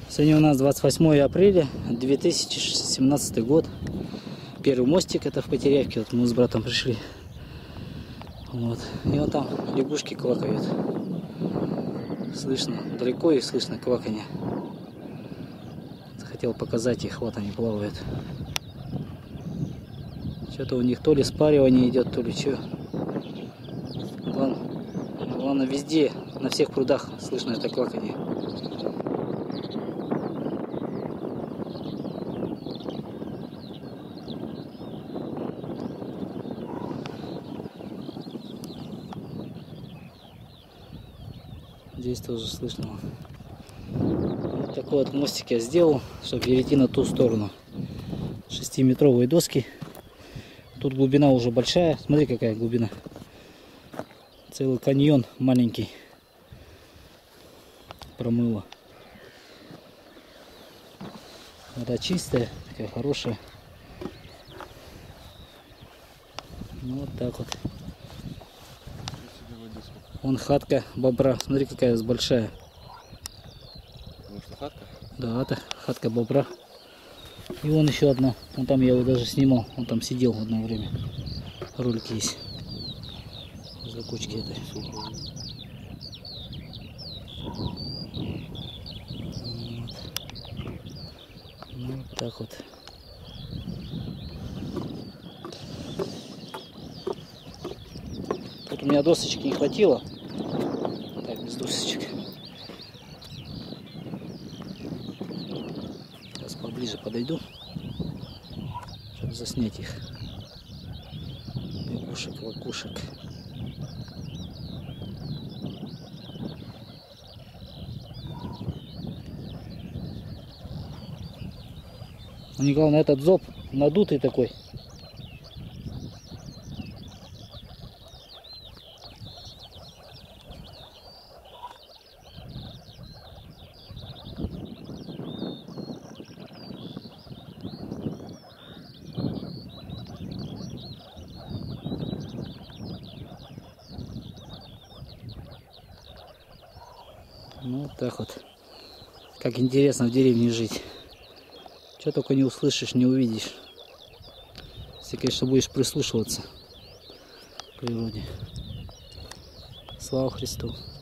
Сегодня у нас 28 апреля 2017 год. Первый мостик это в Потеряевке. Вот мы с братом пришли. Вот. И вот там лягушки квакают. Слышно, далеко их слышно кваканье. Хотел показать их, вот они плавают. Что-то у них то ли спаривание идет, то ли что. Главное, везде, на всех прудах слышно это кваканье. Здесь тоже слышно. Вот такой вот мостик я сделал, чтобы перейти на ту сторону. 6-метровые доски. Тут глубина уже большая. Смотри, какая глубина. Целый каньон маленький. Промыло. Вода чистая, такая хорошая. Ну, вот так вот. Вон хатка бобра. Смотри, какая большая. Может, хатка? Да, это хатка бобра. И вон еще одна. Вон там я его даже снимал. Он там сидел одно время. Ролик есть. За кучки этой. Вот. Ну, вот так вот. Тут у меня досочек не хватило. Так, без досочек. Сейчас поближе подойду, чтобы заснять их. Лягушек, лакушек. Мне главное, этот зоб надутый такой. Ну вот так вот. Как интересно в деревне жить. Что только не услышишь, не увидишь. Если, конечно, будешь прислушиваться к природе. Слава Христу!